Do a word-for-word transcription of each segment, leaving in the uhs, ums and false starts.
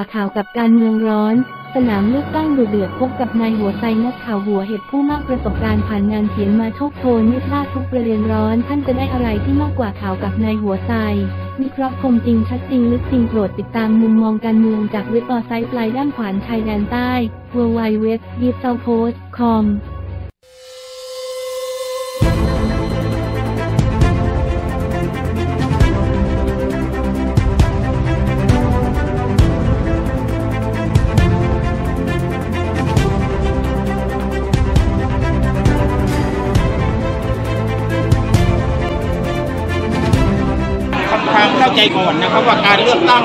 ว่าข่าวกับการเมืองร้อนสนามเลือกตั้งดุเดือดพบกับนายหัวไซนักข่าวหัวเห็ดผู้มากประสบการณ์ผ่านงานเขียนมาโชคโชนไม่พลาดทุกประเด็นร้อนท่านจะได้อะไรที่มากกว่าข่าวกับนายหัวไซวิเคราะห์คมจริงชัดจริงลึกจริงโปรดติดตามมุมมองการเมืองจากเว็บออไซต์ปลายด้ามขวานไทยแดนใต้ ดับเบิลยู ดับเบิลยู ดับเบิลยู ดอท ดีฟเซาโพสต์ ดอท คอมความเข้าใจก่อนนะครับว่าการเลือกตั้ง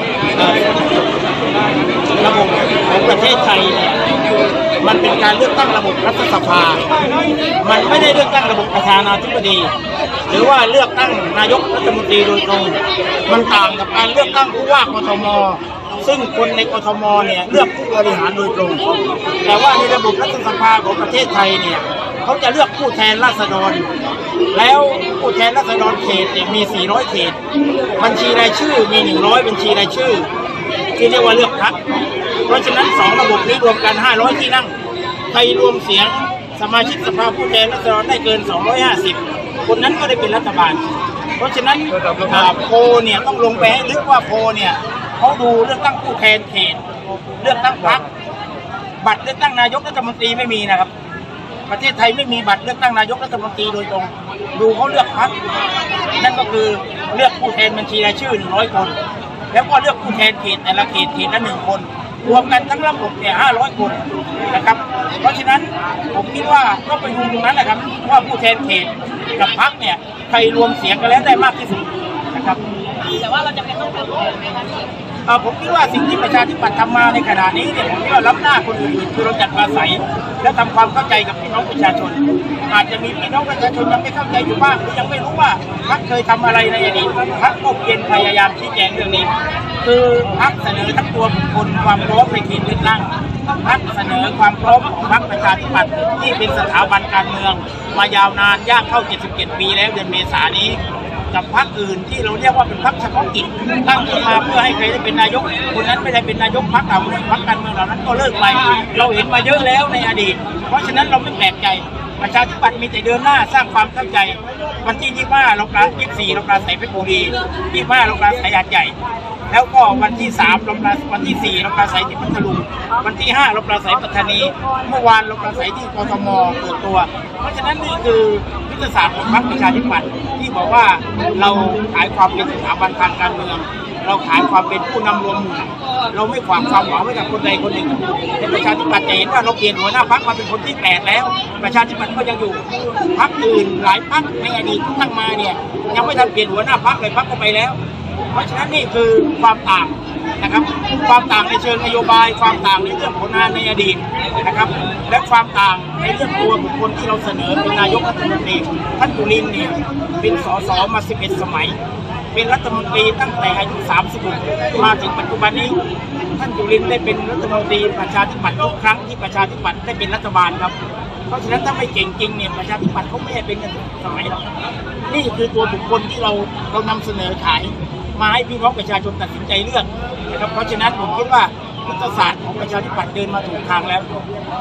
ระบบของประเทศไทยเนี่ยมันเป็นการเลือกตั้งระบบรัฐสภามันไม่ได้เลือกตั้งระบบประธานาธิบดีหรือว่าเลือกตั้งนายกรัฐมนตรีโดยตรงมันต่างกับการเลือกตั้งผู้ว่ากทมซึ่งคนในกทมเนี่ยเลือกผู้บริหารโดยตรงแต่ว่าในระบบรัฐสภาของประเทศไทยเนี่ยเขาจะเลือกผู้แทนราษฎรแล้วผู้แทนราษฎรเขตเนี่ยมีสี่ร้อยเขตบัญชีรายชื่อมีหนึ่งร้อยบัญชีรายชื่อที่เรียกว่าเลือกพรรคเพราะฉะนั้นสองระบบนี้รวมกันห้าร้อยที่นั่งใครรวมเสียงสมาชิกสภาผู้แทนราษฎรได้เกินสองร้อยห้าสิบคนนั้นก็ได้เป็นรัฐบาลเพราะฉะนั้นโพเนี่ยต้องลงไปให้ลึกว่าโพเนี่ยเขาดูเลือกตั้งผู้แทนเขตเลือกตั้งพรรคบัตรเลือกตั้งนายกรัฐมนตรีไม่มีนะครับประเทศไทยไม่มีบัตรเลือกตั้งนายกรัฐมนตรีโดยตรงดูเขาเลือกพรรคนั่นก็คือเลือกผู้แทนบัญชีรายชื่อหนึ่งร้อยคนแล้วก็เลือกผู้แทนเขตแต่ละเขตเขตละหนึ่งคนรวมกันทั้งระบบเนี่ยห้าร้อยคนนะครับเพราะฉะนั้นผมคิดว่าก็ไปดูตรงนั้นนะครับว่าผู้แทนเขตกับพรรคเนี่ยใครรวมเสียงกันแล้วได้มากที่สุดนะครับแต่ว่าเราจะเป็นต้องการไหมครับผมคิดว่าสิ่งที่ประชาธิปัตย์ทำมาในขณะนี้เนี่ยผมคิดว่าล้ำหน้าคนอื่นๆคือเราจัดปราศัยและทำความเข้าใจกับพี่น้องประชาชนอาจจะมีพี่น้องประชาชนยังไม่เข้าใจอยู่บ้างหรือยังไม่รู้ว่าพรรคเคยทำอะไรในอดีตพรรคก็เพียรพยายามชี้แจงเรื่องนี้คือพรรคเสนอทั้งตัวบุคคลความพร้อมในเขตเลือกตั้งพรรคเสนอความพร้อมของพรรคประชาธิปัตย์ที่เป็นสถาบันการเมืองมายาวนานย่างเข้าเจ็ดสิบเจ็ดปีแล้วเดือนเมษายนนี้กับพรรคอื่นที่เราเรียกว่าเป็นพรรคเฉพาะกิจตั้งขึ้นมาเพื่อให้ใครได้เป็นนายกคนนั้นไม่ได้เป็นนายกพรรคเหล่านั้นพรรคการเมืองเหล่านั้นก็เลิกไปเราเห็นมาเยอะแล้วในอดีตเพราะฉะนั้นเราไม่แปลกใจประชาธิปัตย์มีแต่เดินหน้าสร้างความเข้าใจวันที่ยี่สิบห้าเราปรายี่สิบสี่เราปราศัยเพชรบุรียี่สิบห้าเราปราศัยหาดใหญ่แล้วก็วันที่สามเราปราวันที่สี่เราปราศัยที่พัทลุงวันที่ห้าเราปราศัยปัตตานีเมื่อวานเราปราศัยที่กทมเปิดตัวเพราะฉะนั้นนี่คือยุทธศาสตร์ของพรรคประชาธิปัตย์ที่บอกว่าเราขายความเป็นสถาบันทางการเมืองเราขายความเป็นผู้นำรวมหมู่เราไม่ขวางความหวังไว้กับคนใดคนหนึ่งในประชาธิปัตย์จะเห็นว่าเราเปลี่ยนหัวหน้าพรรคมาเป็นคนที่แปดแล้วประชาธิปัตย์ก็ยังอยู่พรรคอื่นหลายพรรคในอดีตที่ตั้งมาเนี่ยยังไม่ทันเปลี่ยนหัวหน้าพรรคเลยพรรคก็ไปแล้วเพราะฉะนั้นนี่คือความต่างนะครับความต่างในเชิงนโยบายความต่างในเรื่องผลงานในอดีตนะครับและความต่างในเรื่องตัวบุคคลที่เราเสนอเป็นนายกรัฐมนตรีท่านจุลินทร์เนี่ยเป็นสสมาสิบเอ็ดสมัยเป็นรัฐมนตรีตั้งแต่อายุสามสิบหกมาถึงปัจจุบันนี้ท่านจุลินทร์ได้เป็นรัฐมนตรีประชาธิปัตย์ทุกครั้งที่ประชาธิปัตย์ได้เป็นรัฐบาลครับเพราะฉะนั้นถ้าไม่เก่งจริงเนี่ยประชาธิปัตย์เขาไม่ได้เป็นกันสมัยหรอกนี่คือตัวบุคคลที่เราเรานำเสนอขายมาให้พี่น้องประชาชนตัดสินใจเลือกนะครับเพราะฉะนั้นผมคิดว่ายุทธศาสตร์ของประชาธิปัตย์เดินมาถูกทางแล้ว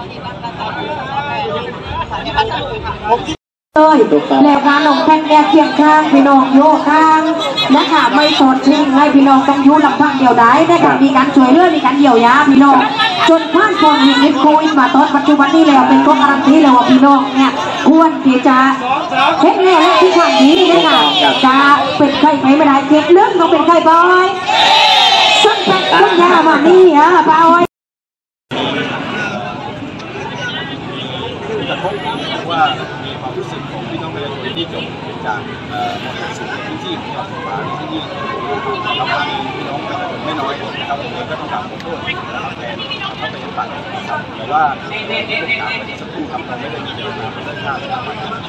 ผมคิดเลยแล้วการลงแข่งแยกเคียงข้างพี่น้องโยกข้างนะคะไม่สดทิ้งให้พี่น้องต้องยุ่งลำพังเดียวได้นะคะมีการช่วยเหลือมีการเยียวยาพี่น้องจนผ่านพ้นวิกฤตโควิดมาตอนปัจจุบันนี้แล้วเป็นก็การันตีแล้วว่าพี่น้องเนี่ยควรที่จะเช็คแน่และที่ทางนี้นะคะจะเป็นไข้ไหมไม่ได้เก็บเรื่องต้องเป็นไข้บอยสักแป๊บสักยามานี่อ่ะบอยว่ามีความรู้สึกของพี่น้องประชาชนที่จบจากมอเตอร์ไซค์พื้นที่ของเราที่นี่ทำให้พี่น้องประชาชนไม่น้อยนะครับผมก็ต้องกราบขอโทษนะครับแทนพรรคประชาธิปัตย์นะครับแต่ว่าที่ผมกล่าวไปสักครู่ครับเราไม่ได้มีเจตนาเพื่อชาตินะครับ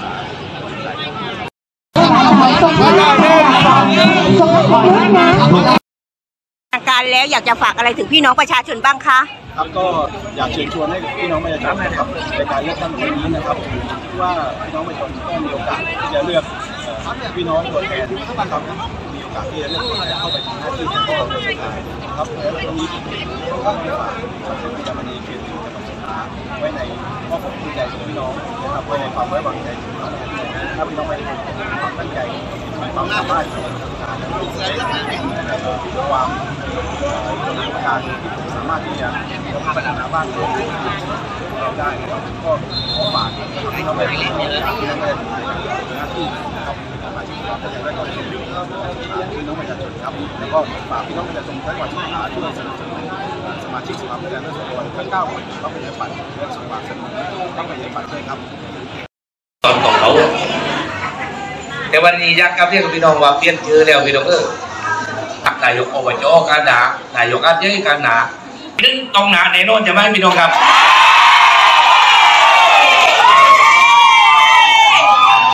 ทางการแล้วอยากจะฝากอะไรถึงพี่น้องประชาชนบ้างคะครับก็อยากเชิญชวนให้พี่น้องประชาชนนะครับในการเลือกตั้งครั้งนี้นะครับว่าพี่น้องประชาชนก็มีโอกาสที่จะเลือกพี่น้องตัวแทนนะครับมีโการที่จะเลือกเข้าไปทำหน้าที่ในกองทัพสภาครับแล้วตรงนี้ก็ฝากสังคมประจำวันนี้เขตหนึ่งจังหวัดสงขลาไว้ในข้อความภูมิใจของพี่น้องนะครับไว้ในความไว้วางใจของพี่น้องถ้าพี่น้องไม่ความตั้งใจความสามารถของทางความการที่ผมสามารถที่จะพัฒนาบ้านเมืองเราได้ก็ขอฝากให้เราไปทำงานที่นั่นได้หน้าที่นะครับมาที่เราจะได้ก็เป็นพี่น้องประชาชนครับแล้วก็ฝากพี่น้องประชาชนทั้งจังหวัดสงขลาช่วยสนับสนุนสมาชิกสภาผู้แทนราษฎรทั้งเก้าคนต้องเป็นบัตรและสมัครสนุนต้องเป็นบัตรด้วยครับตอนของเขาแต่วันนี้ยักษ์กับเรียกพี่น้องว่าเปลี่ยนชื่อแล้วพี่น้องเออตักนายกอบจการด่านายกอาเจียการด่านึ่งตองหนาแน่นอนจะไม่ให้พี่น้องครับ